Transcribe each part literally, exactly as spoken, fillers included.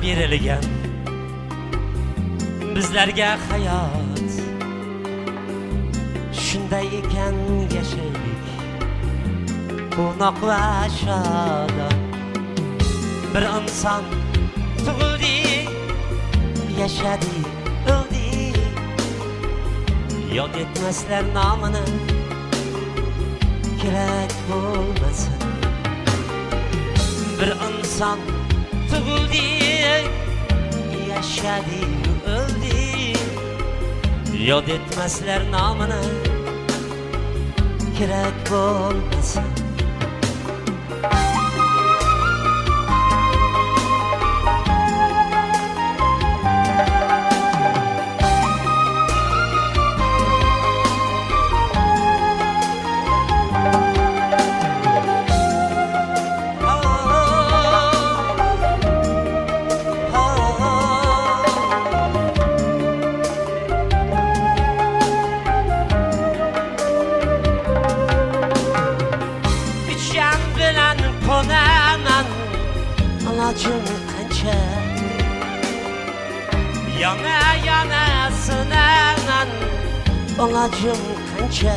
berilgan bizlarga hayot. Shunday ekan yashaylik quvnoq va shodon. Bir inson tug'ildi, yashadi, o'ldi. Yod etmaslar nomini, kerak bo'lmasin. Bir inson tug'ildi, yashadi, o'ldi. Yod etmaslar nomini, kerak bo'lmasin. Konaman ilojim qancha, yana yana sinaman ilojim qancha.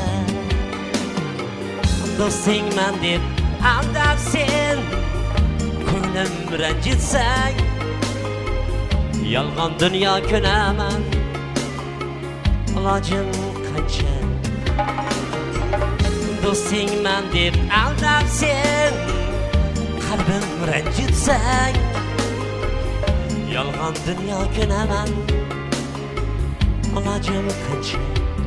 Do'stingman deb aldab sen ko'nglim ranjitsang, yolg'on dunyo ko'naman ilojim qancha. Do'stingman deb aldab sen kalbim ranjitsang, yolg'on dunyo ko'naman ilojim qancha.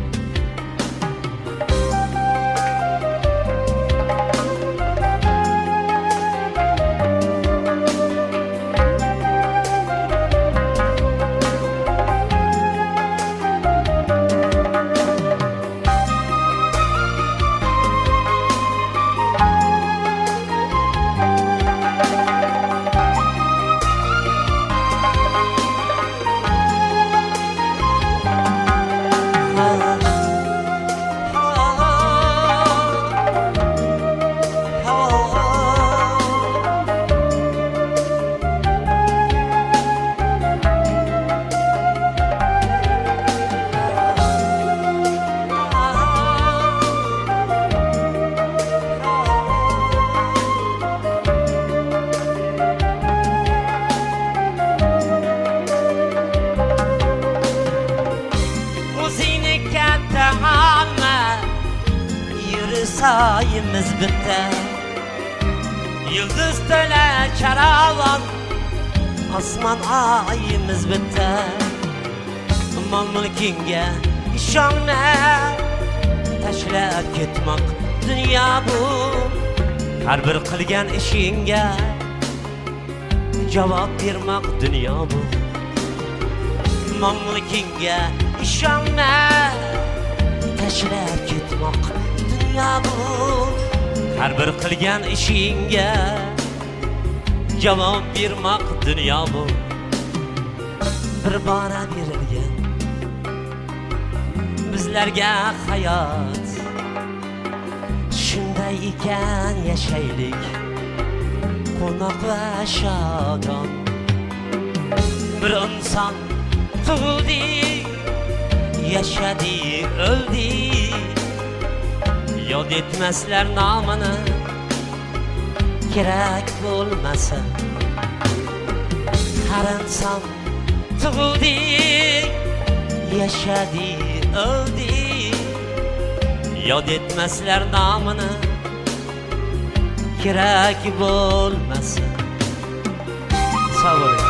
Sayimiz bitti, yıldız to'la karavan, osmon oyimiz bitti. Mol mulkingga ishonma, tashlab ketmoq dunyo bu. Har bir qilgan ishingga javob bermoq dunyo bu. Mol mulkingga ishonma, tashlab ketmoq dunyo bu. Har bir qilgan ishingga javob bermoq dunyo bu. Bir bora berilgan bizlarga hayot. Shunday ekan yashaylik quvnoq va shodon. Bir inson tug'ildi, yashadi, o'ldi. Yod etmaslar nomini, kerak bo'lmasin. Har inson tug'ildi, yashadi, o'ldi. Yod etmaslar nomini, kerak bo'lmasin. Sağ olun.